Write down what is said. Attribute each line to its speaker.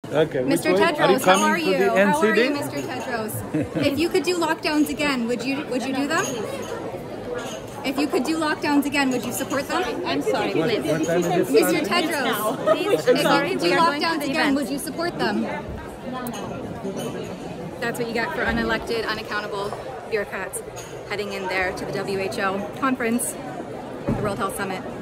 Speaker 1: Okay.
Speaker 2: Mr. Tedros, how are you?
Speaker 1: How
Speaker 2: are you, Mr. Tedros? If you could do lockdowns again, would you do them? If you could do lockdowns again, would you support them?
Speaker 3: I'm sorry, please.
Speaker 1: What time is it?
Speaker 2: Mr. Tedros, if you could do lockdowns again, would you support them? That's what you get for unelected, unaccountable bureaucrats heading in there to the WHO conference, the World Health Summit.